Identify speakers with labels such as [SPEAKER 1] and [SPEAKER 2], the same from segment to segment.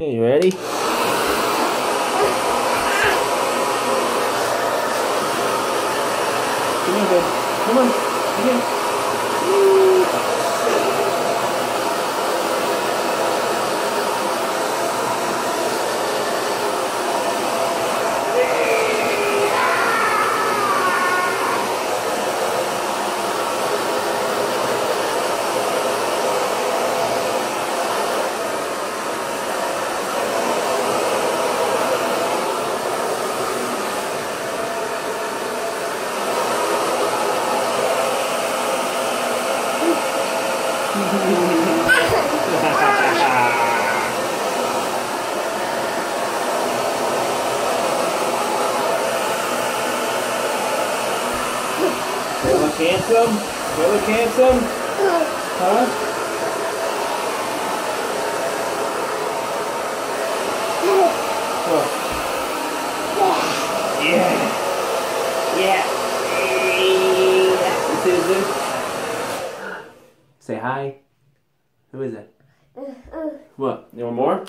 [SPEAKER 1] Okay, you ready? Come on, babe. Come on. Come on. You look handsome? You look handsome? Huh? What? Yeah. Yeah. This is it. Say hi. Who is it? What? You want more?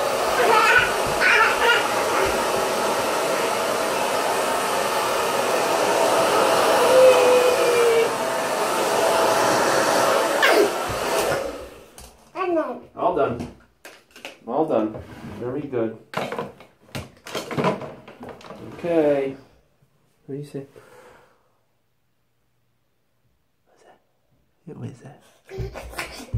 [SPEAKER 1] All done. All done. Very good. Okay. What do you say? What's that? Who is that?